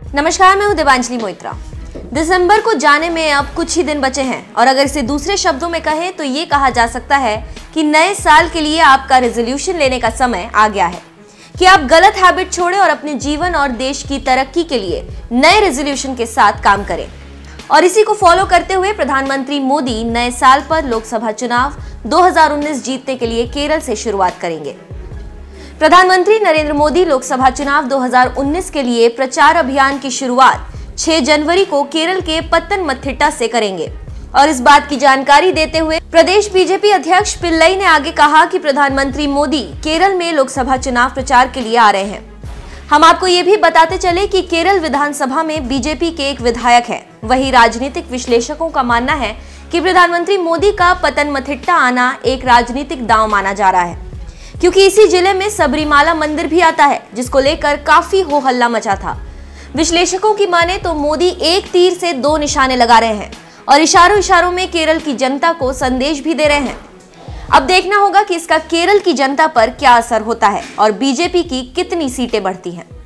नमस्कार, मैं हूं देवांजलि मोइत्रा। दिसंबर को जाने में अब कुछ ही दिन बचे हैं और अगर इसे दूसरे शब्दों में कहें तो ये कहा जा सकता है कि नए साल के लिए आपका रेजोल्यूशन लेने का समय आ गया है कि आप गलत हैबिट छोड़ें और अपने जीवन और देश की तरक्की के लिए नए रेजोल्यूशन के साथ काम करें। और इसी को फॉलो करते हुए प्रधानमंत्री मोदी नए साल पर लोकसभा चुनाव 2019 जीतने के लिए केरल से शुरुआत करेंगे। प्रधानमंत्री नरेंद्र मोदी लोकसभा चुनाव 2019 के लिए प्रचार अभियान की शुरुआत 6 जनवरी को केरल के पत्तनमथिट्टा से करेंगे। और इस बात की जानकारी देते हुए प्रदेश बीजेपी अध्यक्ष पिल्लई ने आगे कहा कि प्रधानमंत्री मोदी केरल में लोकसभा चुनाव प्रचार के लिए आ रहे हैं। हम आपको ये भी बताते चले कि केरल विधानसभा में बीजेपी के एक विधायक हैं। वहीं राजनीतिक विश्लेषकों का मानना है कि प्रधानमंत्री मोदी का पत्तनमथिट्टा आना एक राजनीतिक दांव माना जा रहा है, क्योंकि इसी जिले में सबरीमाला मंदिर भी आता है, जिसको लेकर काफी हो हल्ला मचा था। विश्लेषकों की माने तो मोदी एक तीर से 2 निशाने लगा रहे हैं और इशारों इशारों में केरल की जनता को संदेश भी दे रहे हैं। अब देखना होगा कि इसका केरल की जनता पर क्या असर होता है और बीजेपी की कितनी सीटें बढ़ती हैं।